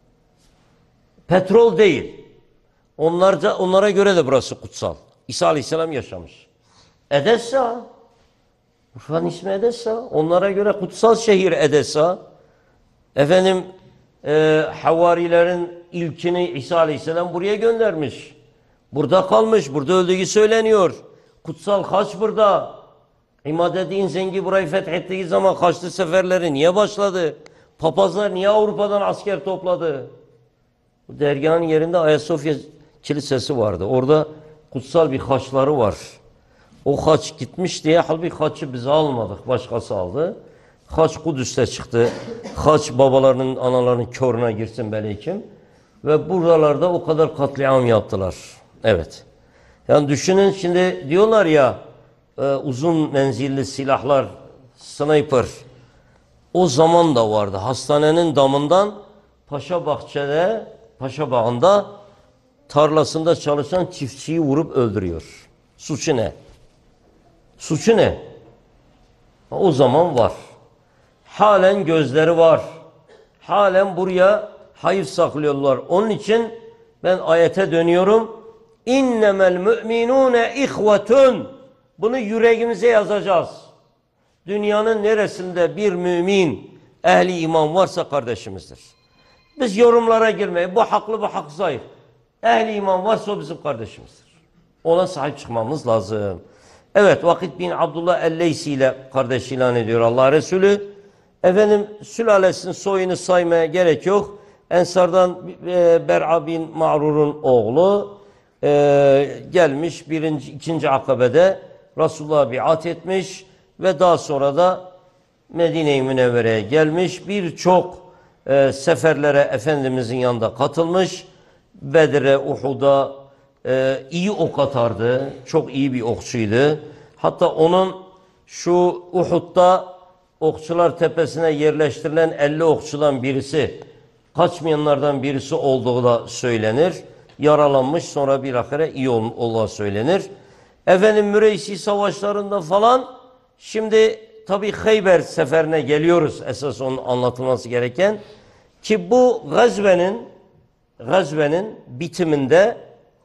Petrol değil. Onlarca, onlara göre de burası kutsal. İsa Aleyhisselam yaşamış. Edessa. Urfa'nın ismi Edessa. Onlara göre kutsal şehir Edessa. Efendim e, havarilerin ilkini İsa Aleyhisselam buraya göndermiş. Burada kalmış. Burada öldüğü söyleniyor. Kutsal Haç burada. İmad-ı Zengi burayı fethettiği zaman Haçlı seferleri niye başladı? Papazlar niye Avrupa'dan asker topladı? Bu dergahın yerinde Ayasofya Kilisesi vardı. Orada kutsal bir haçları var. O haç gitmiş diye, halbuki haçı biz almadık. Başkası aldı. Haç Kudüs'te çıktı. Haç babalarının, analarının körüne girsin belki. Ve buralarda o kadar katliam yaptılar. Evet. Yani düşünün şimdi diyorlar ya e, uzun menzilli silahlar, sniper. O zaman da vardı. Hastanenin damından Paşa Bahçe'de, Paşa Bağı'nda tarlasında çalışan çiftçiyi vurup öldürüyor. Suçu ne? Suçu ne? O zaman var. Halen gözleri var. Halen buraya hayır saklıyorlar. Onun için ben ayete dönüyorum. İnnemel müminune ihvetun. Bunu yüreğimize yazacağız. Dünyanın neresinde bir mümin, ehli iman varsa kardeşimizdir. Biz yorumlara girmeyin. Bu haklı, bu haksız, hayır. Ehli iman varsa o bizim kardeşimizdir. Ona sahip çıkmamız lazım. Evet, Vakit bin Abdullah el-Leysi ile kardeş ilan ediyor Allah Resulü. Efendim sülalesinin soyunu saymaya gerek yok. Ensardan e, Ber'a bin Ma'rur'un oğlu e, gelmiş birinci, ikinci akabede Resulullah'a biat etmiş ve daha sonra da Medine-i Münevvere'ye gelmiş. Birçok e, seferlere Efendimizin yanında katılmış. Bedir'e, Uhud'a e, iyi ok atardı. Çok iyi bir okçuydu. Hatta onun şu Uhud'da Okçular Tepesi'ne yerleştirilen elli okçudan birisi, kaçmayanlardan birisi olduğu da söylenir. Yaralanmış, sonra bir ahire iyi olduğu söylenir. Efendim Müreysi savaşlarında falan, şimdi tabi Kheyber seferine geliyoruz esas onun anlatılması gereken. Ki bu gazvenin, gazvenin bitiminde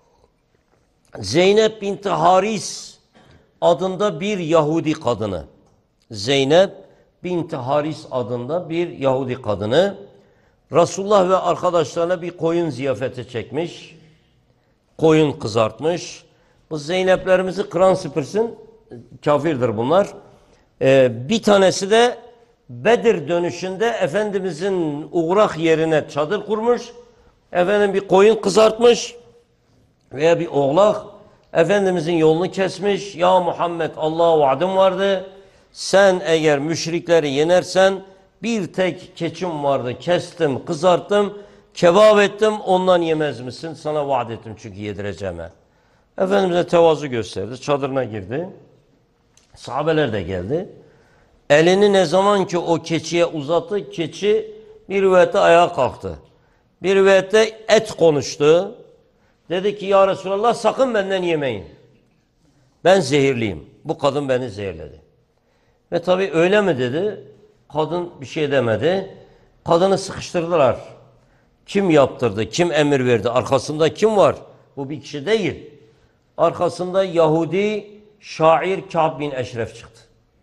Zeynep binti Haris adında bir Yahudi kadını, Zeynep binti Haris adında bir Yahudi kadını Resulullah ve arkadaşlarına bir koyun ziyafeti çekmiş. Koyun kızartmış. Bu Zeyneplerimizi Kur'an süpürsün. Kafirdir bunlar. Ee, bir tanesi de Bedir dönüşünde Efendimizin uğrak yerine çadır kurmuş. Efendim bir koyun kızartmış. Veya bir oğlak Efendimizin yolunu kesmiş. Ya Muhammed, Allah'a vaadim vardı. Sen eğer müşrikleri yenersen bir tek keçim vardı. Kestim, kızarttım, kebap ettim. Ondan yemez misin? Sana vaat ettim çünkü yedireceğime. Efendimiz'e tevazu gösterdi. Çadırına girdi. Sahabeler de geldi. Elini ne zaman ki o keçiye uzattı, keçi bir rivayette ayağa kalktı. Bir rivayette et konuştu. Dedi ki ya Resulallah sakın benden yemeyin. Ben zehirliyim. Bu kadın beni zehirledi. Ve tabi öyle mi dedi? Kadın bir şey demedi. Kadını sıkıştırdılar. Kim yaptırdı? Kim emir verdi? Arkasında kim var? Bu bir kişi değil. Arkasında Yahudi şair Ka'b bin Eşref çıktı.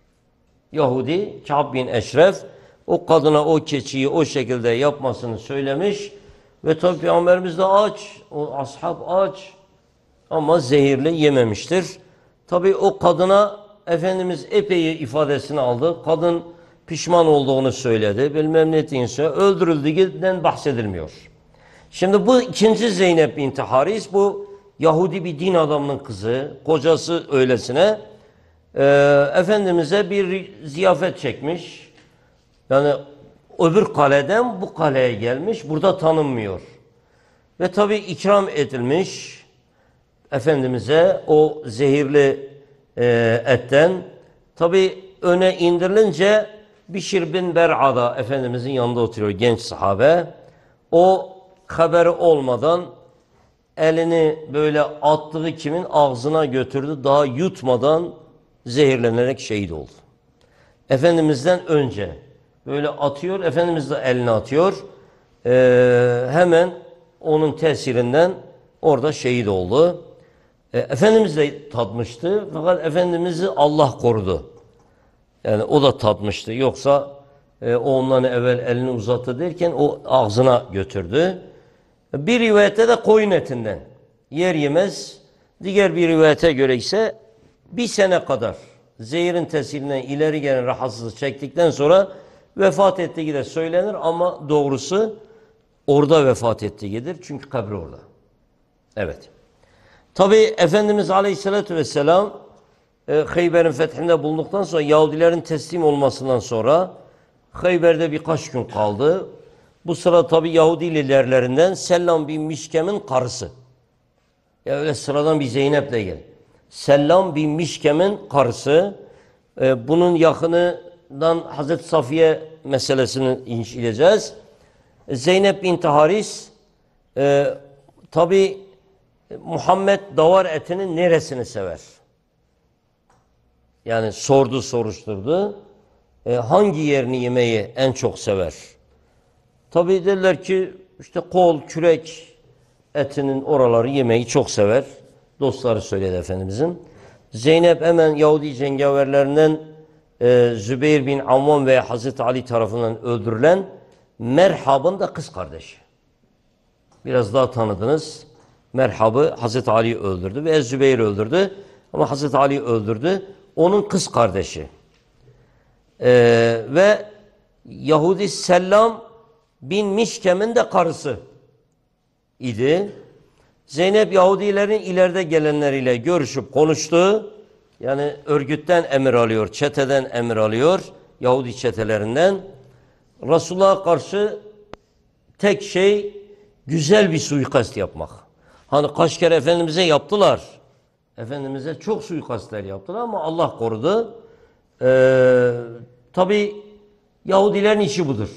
Yahudi Ka'b bin Eşref o kadına o keçiyi o şekilde yapmasını söylemiş ve tabi Peygamberimiz de aç, o ashab aç ama zehirli yememiştir. Tabi o kadına Efendimiz epey ifadesini aldı. Kadın pişman olduğunu söyledi. Bilmem ne deyinse öldürüldüğünden bahsedilmiyor. Şimdi bu ikinci Zeynep binti Haris, bu Yahudi bir din adamının kızı, kocası öylesine e, Efendimiz'e bir ziyafet çekmiş. Yani öbür kaleden bu kaleye gelmiş, burada tanınmıyor. Ve tabi ikram edilmiş Efendimiz'e o zehirli e, etten. Tabi öne indirilince Bişir bin Ber'a'da Efendimiz'in yanında oturuyor genç sahabe. O haberi olmadan elini böyle attığı kimin ağzına götürdü. Daha yutmadan zehirlenerek şehit oldu. Efendimiz'den önce böyle atıyor. Efendimiz de elini atıyor. Ee, hemen onun tesirinden orada şehit oldu. Ee, Efendimiz de tatmıştı. Fakat Efendimiz'i Allah korudu. Yani o da tatmıştı. Yoksa e, o ondan evvel elini uzattı derken o ağzına götürdü. Bir rivayette de koyun etinden yer yemez. Diğer bir rivayete göre ise bir sene kadar zehirin tesirinden ileri gelen rahatsızlık çektikten sonra vefat ettiği de söylenir ama doğrusu orada vefat ettiğidir. Çünkü kabri orada. Evet. Tabi Efendimiz Aleyhisselatü Vesselam e, Kheyber'in fethinde bulunduktan sonra Yahudilerin teslim olmasından sonra Kheyber'de birkaç gün kaldı. Bu sıra tabi Yahudi liderlerinden Sellam bin Mişkem'in karısı. Ya öyle sıradan bir Zeynep de gel. Sellam bin Mişkem'in karısı. E, bunun yakınından Hazreti Safiye meselesini inceleyeceğiz. E, Zeynep binti Haris e, tabi Muhammed davar etinin neresini sever? Yani sordu soruşturdu. E, hangi yerini yemeyi en çok sever? Tabi dediler ki işte kol, kürek etinin oraları yemeyi çok sever. Dostları söyledi Efendimizin. Zeynep hemen Yahudi cengaverlerinden e, Zübeyir bin Avvam ve Hazreti Ali tarafından öldürülen Merhab'ın da kız kardeşi. Biraz daha tanıdınız. Merhab'ı Hazreti Ali öldürdü ve Zübeyir öldürdü. Ama Hazreti Ali öldürdü. Onun kız kardeşi. Ee, ve Yahudi Sellam bin Mişkem'in de karısı idi. Zeynep Yahudilerin ileride gelenleriyle görüşüp konuştu. Yani örgütten emir alıyor, çeteden emir alıyor. Yahudi çetelerinden. Resulullah'a karşı tek şey güzel bir suikast yapmak. Hani kaç kere Efendimiz'e yaptılar. Efendimiz'e çok suikastler yaptılar ama Allah korudu. Ee, Tabi Yahudilerin işi budur.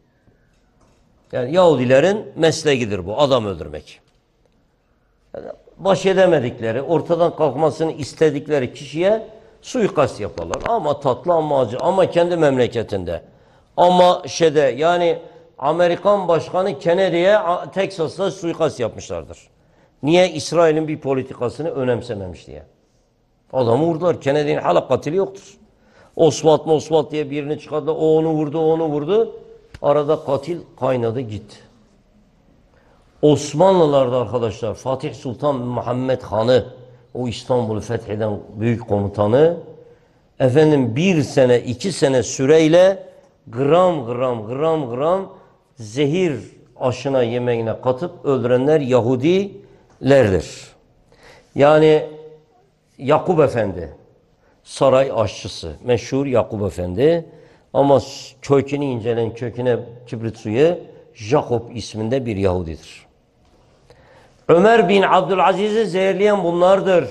Yani Yahudilerin mesleğidir bu. Adam öldürmek. Yani baş edemedikleri, ortadan kalkmasını istedikleri kişiye suikast yaparlar. Ama tatlı ama acı. Ama kendi memleketinde. Ama şeyde yani Amerikan Başkanı Kennedy'ye Teksas'ta suikast yapmışlardır. Niye? İsrail'in bir politikasını önemsememiş diye. Adamı vurdular. Kennedy'nin hala katili yoktur. Oswald Oswald diye birini çıkardı. O onu vurdu, o onu vurdu. Arada katil kaynadı gitti. Osmanlılar'da arkadaşlar Fatih Sultan Muhammed Han'ı, o İstanbul'u fetheden büyük komutanı, efendim bir sene, iki sene süreyle gram gram gram gram zehir aşına yemeğine katıp öldürenler Yahudilerdir. Yani Yakup Efendi, saray aşçısı, meşhur Yakup Efendi, ama kökünü incelen köküne kibrit suyu, Jacob isminde bir Yahudidir. Ömer bin Abdülaziz'i zehirleyen bunlardır.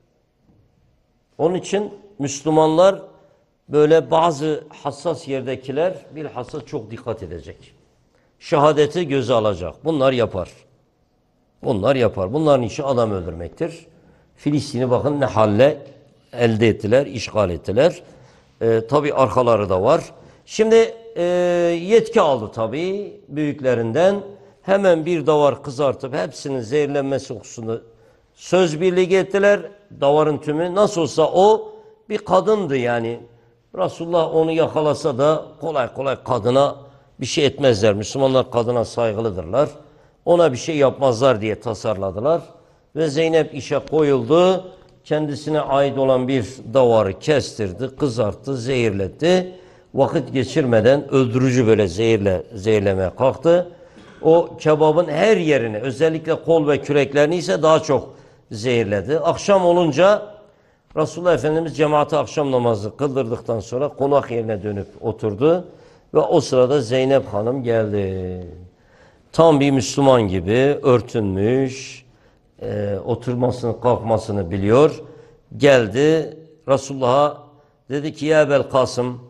Onun için Müslümanlar böyle bazı hassas yerdekiler bilhassa çok dikkat edecek. Şehadeti göze alacak. Bunlar yapar. Bunlar yapar. Bunların işi adam öldürmektir. Filistin'i bakın ne halle elde ettiler, işgal ettiler. Ee, tabi arkaları da var. Şimdi e, yetki aldı tabi büyüklerinden. hemen bir davar kızartıp hepsinin zehirlenmesi hususunda söz birliği ettiler. Davarın tümü nasıl olsa o bir kadındı yani. Resulullah onu yakalasa da kolay kolay kadına bir şey etmezler. Müslümanlar kadına saygılıdırlar. Ona bir şey yapmazlar diye tasarladılar. Ve Zeynep işe koyuldu. Kendisine ait olan bir davarı kestirdi, kızarttı, zehirletti. Vakit geçirmeden öldürücü böyle zehirle, zehirlemeye kalktı. O kebabın her yerini, özellikle kol ve küreklerini ise daha çok zehirledi. Akşam olunca Resulullah Efendimiz cemaate akşam namazı kıldırdıktan sonra konak yerine dönüp oturdu. Ve o sırada Zeynep Hanım geldi. Tam bir Müslüman gibi örtünmüş, e, oturmasını kalkmasını biliyor. Geldi Resulullah'a dedi ki ya Ebel Kasım,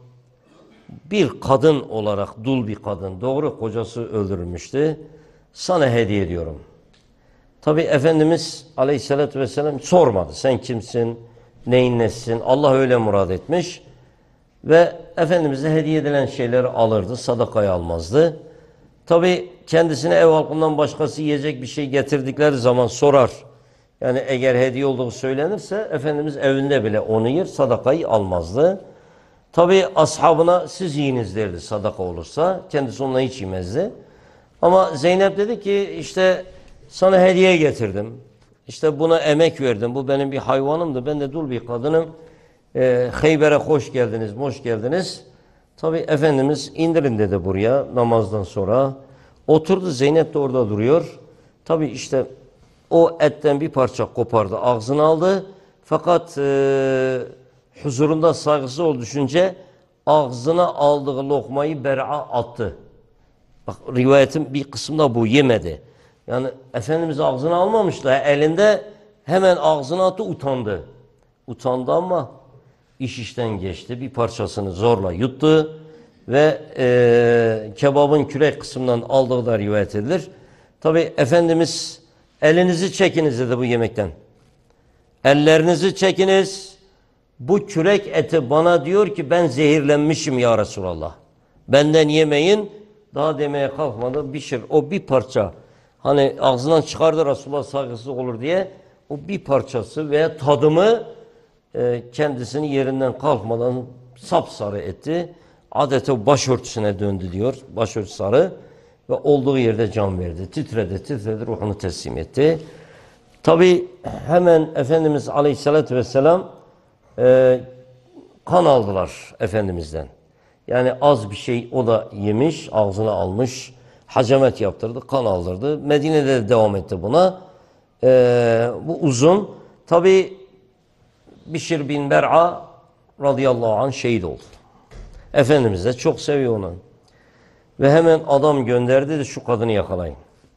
bir kadın olarak dul bir kadın, doğru kocası öldürülmüştü, sana hediye ediyorum. Tabi Efendimiz Aleyhisselatü Vesselam sormadı. Sen kimsin, neyin nesisin? Allah öyle murad etmiş. Ve Efendimiz'e hediye edilen şeyleri alırdı, sadakayı almazdı. Tabi kendisine ev halkından başkası yiyecek bir şey getirdikleri zaman sorar. Yani eğer hediye olduğu söylenirse Efendimiz evinde bile onu yer, sadakayı almazdı. Tabi ashabına siz yiyiniz derdi sadaka olursa. Kendisi onunla hiç yemezdi. Ama Zeynep dedi ki işte sana hediye getirdim. İşte buna emek verdim. Bu benim bir hayvanımdı. Ben de dul bir kadınım. Ee, Heyber'e hoş geldiniz, hoş geldiniz. Tabi Efendimiz indirin dedi buraya namazdan sonra. Oturdu, Zeynep de orada duruyor. Tabi işte o etten bir parça kopardı, ağzına aldı. Fakat e, huzurunda saygısı ol düşünce ağzına aldığı lokmayı ber'a attı. Bak rivayetin bir kısmında bu, yemedi. Yani Efendimiz ağzına almamıştı. Elinde hemen ağzına attı, utandı. Utandı ama iş işten geçti. Bir parçasını zorla yuttu. Ve e, kebabın kürek kısmından aldığı da rivayet edilir. Tabi Efendimiz elinizi çekiniz dedi bu yemekten. Ellerinizi çekiniz. Bu kürek eti bana diyor ki ben zehirlenmişim ya Resulallah. Benden yemeyin. Daha demeye kalkmadı. Bir şey, o bir parça hani ağzından çıkardı Resulullah saygısız olur diye o bir parçası veya tadımı e, kendisini yerinden kalkmadan sapsarı etti. Adeta başörtüsüne döndü diyor. Başörtüsü sarı ve olduğu yerde can verdi. Titredi, titredi, ruhunu teslim etti. Tabi hemen Efendimiz Aleyhisselatü Vesselam e, kan aldılar Efendimiz'den. Yani az bir şey o da yemiş, ağzına almış, hacamet yaptırdı, kan aldırdı. Medine'de de devam etti buna. E, bu uzun. Tabi Bişir bin Ber'a radıyallahu anh şehit oldu. Efendimiz de çok seviyor onu. Ve hemen adam gönderdi de şu kadını yakalayın.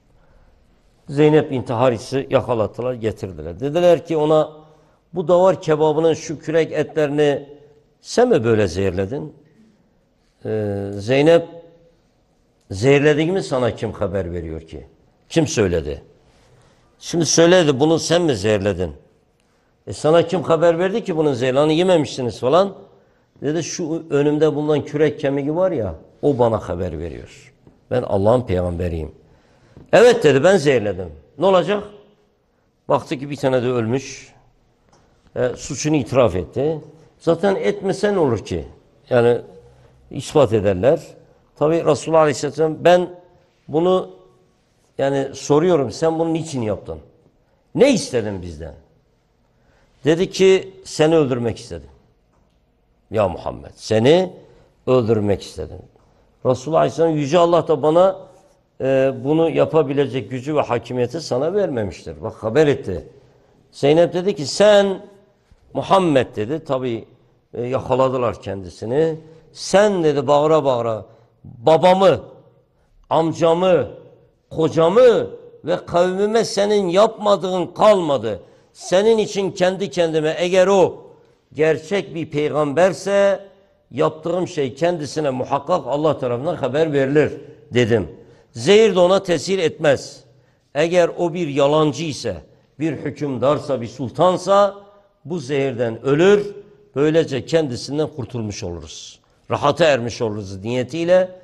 Zeynep binti Haris'i yakalattılar, getirdiler. Dediler ki ona bu davar kebabının şu kürek etlerini sen mi böyle zehirledin? Ee, Zeynep zehirlediğimi sana kim haber veriyor ki? Kim söyledi? Şimdi söyledi bunu sen mi zehirledin? E sana kim haber verdi ki bunun zehirlerini yememişsiniz falan? Dedi şu önümde bulunan kürek kemiği var ya o bana haber veriyor. Ben Allah'ın peygamberiyim. Evet dedi ben zehirledim. Ne olacak? Baktı ki bir tane de ölmüş. E, suçunu itiraf etti. Zaten etmesen olur ki. Yani ispat ederler. Tabi Resulullah Aleyhisselam ben bunu yani soruyorum sen bunu niçin yaptın? Ne istedin bizden? Dedi ki seni öldürmek istedim. Ya Muhammed seni öldürmek istedim. Resulullah Aleyhisselam Yüce Allah da bana e, bunu yapabilecek gücü ve hakimiyeti sana vermemiştir. Bak haber etti. Zeynep dedi ki sen Muhammed dedi. Tabi e, yakaladılar kendisini. Sen dedi bağıra bağıra babamı, amcamı, kocamı ve kavmime senin yapmadığın kalmadı. Senin için kendi kendime eğer o gerçek bir peygamberse yaptığım şey kendisine muhakkak Allah tarafından haber verilir dedim. Zehir de ona tesir etmez. Eğer o bir yalancı ise, bir hükümdarsa, bir sultansa bu zehirden ölür. Böylece kendisinden kurtulmuş oluruz. Rahata ermiş oluruz niyetiyle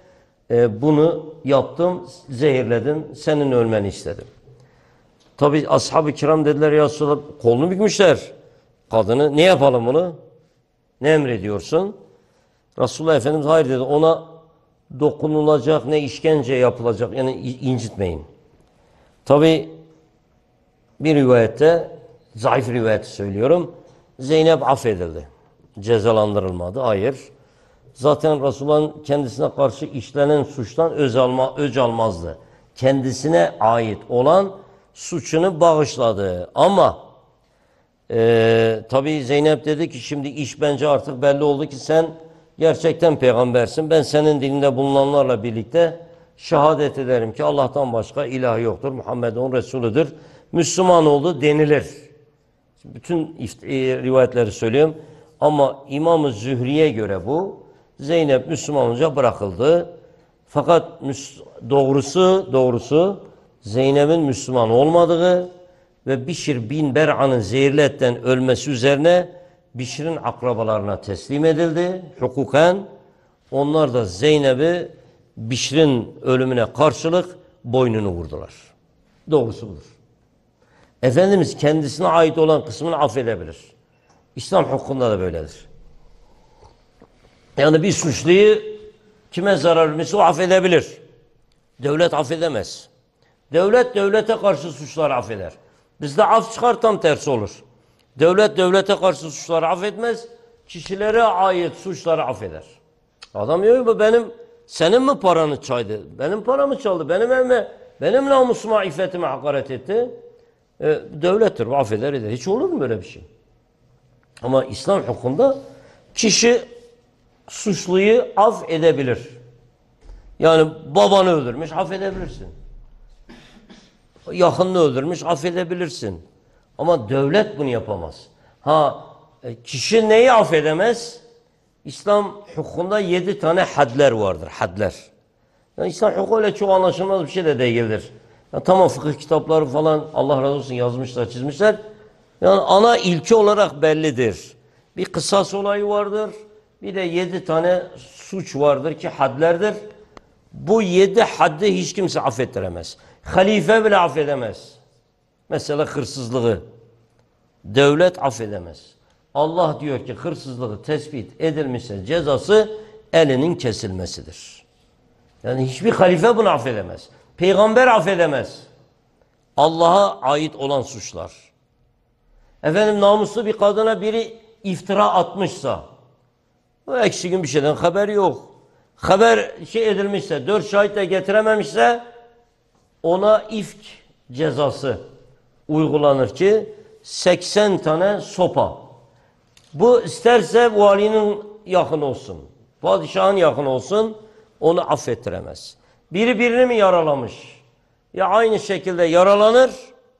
e, bunu yaptım, zehirledim, senin ölmeni istedim. Tabi ashab-ı kiram dediler ya Resulallah, kolunu bükmüşler kadını, ne yapalım bunu? Ne emrediyorsun? Resulullah Efendimiz hayır dedi, ona dokunulacak, ne işkence yapılacak, yani incitmeyin. Tabi bir rivayette, zayıf rivayeti söylüyorum, Zeynep affedildi. Cezalandırılmadı. Hayır. Zaten Resulullah'ın kendisine karşı işlenen suçtan öz alma, öc almazdı. Kendisine ait olan suçunu bağışladı. Ama e, tabi Zeynep dedi ki şimdi iş bence artık belli oldu ki sen gerçekten peygambersin. Ben senin dilinde bulunanlarla birlikte şehadet ederim ki Allah'tan başka ilah yoktur. Muhammed onun Resulüdür. Müslüman oldu denilir. Bütün e, rivayetleri söylüyorum. Ama İmam-ı Zühri'ye göre bu. Zeynep Müslüman olunca bırakıldı. Fakat doğrusu doğrusu Zeynep'in Müslüman olmadığı ve Bişir bin Ber'an'ın zehirli etten ölmesi üzerine Bişir'in akrabalarına teslim edildi. Hukuken onlar da Zeynep'i Bişir'in ölümüne karşılık boynunu vurdular. Doğrusu budur. Efendimiz kendisine ait olan kısmını affedebilir. İslam hukukunda da böyledir. Yani bir suçluyu kime zarar vermesi o affedebilir. Devlet affedemez. Devlet devlete karşı suçları affeder. Bizde af çıkar tam tersi olur. Devlet devlete karşı suçları affetmez. Kişilere ait suçları affeder. Adam diyor ki benim senin mi paranı çaydı? Benim paramı çaldı. Benim evime, benim namusuma, iffetime hakaret etti. E, devlettir. O affeder eder. Hiç olur mu böyle bir şey? Ama İslam hukukunda kişi suçluyu af edebilir. Yani babanı öldürmüş, affedebilirsin. Yakınını öldürmüş, affedebilirsin. Ama devlet bunu yapamaz. Ha, kişi neyi affedemez? İslam hukukunda yedi tane hadler vardır, hadler. Yani İslam hukuku öyle çok anlaşılmaz bir şey de değildir. Ya tamam, fıkıh kitapları falan Allah razı olsun yazmışlar, çizmişler. Yani ana ilke olarak bellidir. Bir kısas olayı vardır. Bir de yedi tane suç vardır ki hadlerdir. Bu yedi haddi hiç kimse affettiremez. Halife bile affedemez. Mesela hırsızlığı. Devlet affedemez. Allah diyor ki hırsızlığı tespit edilmişse cezası elinin kesilmesidir. Yani hiçbir halife bunu affedemez. Peygamber affedemez. Allah'a ait olan suçlar. Efendim namuslu bir kadına biri iftira atmışsa, o eksik gün bir şeyden haber yok. Haber şey edilmişse, dört şahit de getirememişse ona ifk cezası uygulanır ki seksen tane sopa. Bu isterse valinin yakın olsun, padişahın yakın olsun, onu affettiremez. Biri birini mi yaralamış? Ya aynı şekilde yaralanır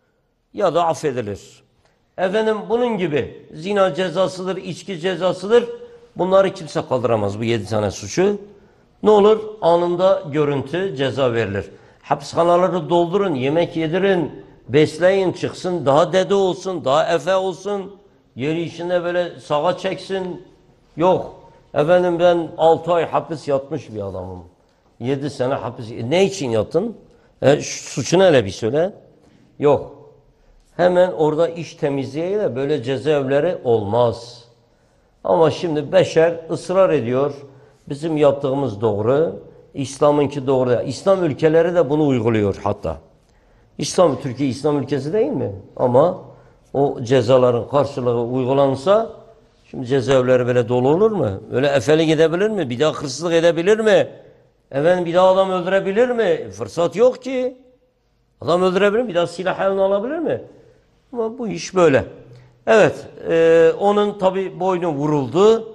ya da affedilir. Efendim bunun gibi zina cezasıdır, içki cezasıdır. Bunları kimse kaldıramaz, bu yedi tane suçu. Ne olur? Anında görüntü, ceza verilir. Hapishaneleri doldurun, yemek yedirin, besleyin, çıksın, daha dede olsun, daha efe olsun. Yeri içinde böyle sağa çeksin. Yok. Efendim ben altı ay hapis yatmış bir adamım. Yedi sene hapis. E, ne için yattın? E, suçunu hele bir söyle. Yok. Hemen orada iş temizliğiyle böyle cezaevleri olmaz. Ama şimdi beşer ısrar ediyor. Bizim yaptığımız doğru. İslam'ınki doğru. İslam ülkeleri de bunu uyguluyor hatta. İslam, Türkiye İslam ülkesi değil mi? Ama o cezaların karşılığı uygulansa şimdi cezaevleri böyle dolu olur mu? Öyle efeli gidebilir mi? Bir daha hırsızlık edebilir mi? Efendim bir daha adam öldürebilir mi? Fırsat yok ki. Adam öldürebilir mi? Bir daha silah eline alabilir mi? Ama bu iş böyle. Evet, e, onun tabi boynu vuruldu.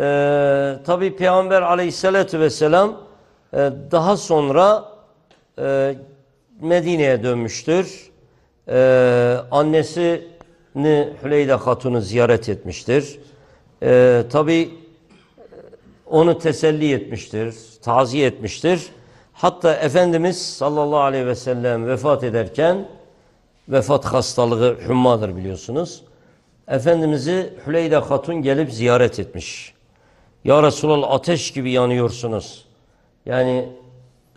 E, tabi Peygamber aleyhissalatü vesselam e, daha sonra e, Medine'ye dönmüştür. E, annesini Hüleyde Hatun'u ziyaret etmiştir. E, tabi onu teselli etmiştir, taziye etmiştir. Hatta Efendimiz sallallahu aleyhi ve sellem vefat ederken, vefat hastalığı hümmadır biliyorsunuz. Efendimiz'i Hüleyde Hatun gelip ziyaret etmiş. Ya Resulallah ateş gibi yanıyorsunuz. Yani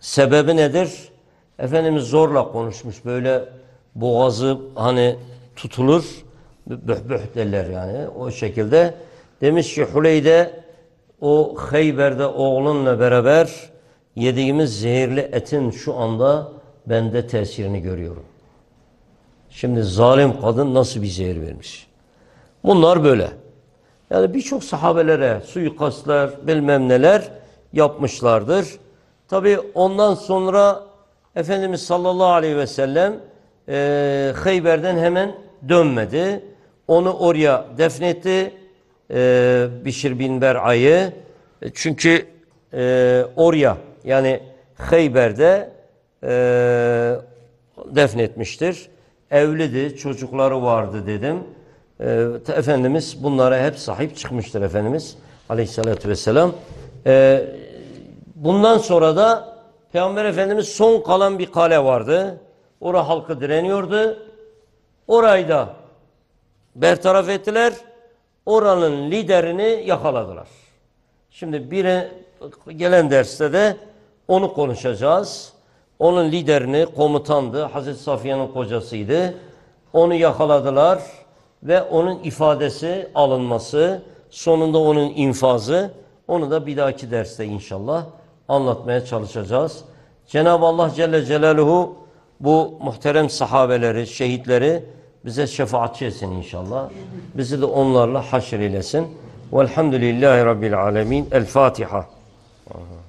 sebebi nedir? Efendimiz zorla konuşmuş. Böyle boğazı hani tutulur. Büh büh derler yani. O şekilde. Demiş ki Huleyde o Hayber'de oğlunla beraber yediğimiz zehirli etin şu anda bende tesirini görüyorum. Şimdi zalim kadın nasıl bir zehir vermiş? Bunlar böyle. Yani birçok sahabelere suikastlar bilmem neler yapmışlardır. Tabi ondan sonra Efendimiz sallallahu aleyhi ve sellem e, Hayber'den hemen dönmedi. Onu oraya defnetti. E, Bişir bin Ber'a'yı. E, çünkü e, oraya yani Hayber'de e, defnetmiştir. Evliydi, çocukları vardı dedim. Ee, Efendimiz bunlara hep sahip çıkmıştır Efendimiz Aleyhisselatü Vesselam. Ee, bundan sonra da Peygamber Efendimiz son kalan bir kale vardı. Orada halkı direniyordu. Orayı da bertaraf ettiler. Oranın liderini yakaladılar. Şimdi bir gelen derste de onu konuşacağız. Onun liderini, komutandı. Hazreti Safiye'nin kocasıydı. Onu yakaladılar ve onun ifadesi alınması, sonunda onun infazı, onu da bir dahaki derste inşallah anlatmaya çalışacağız. Cenab-ı Allah Celle Celaluhu bu muhterem sahabeleri, şehitleri bize şefaatçi etsin inşallah. Bizi de onlarla haşr eylesin. Velhamdülillahi Rabbil Alemin. El Fatiha.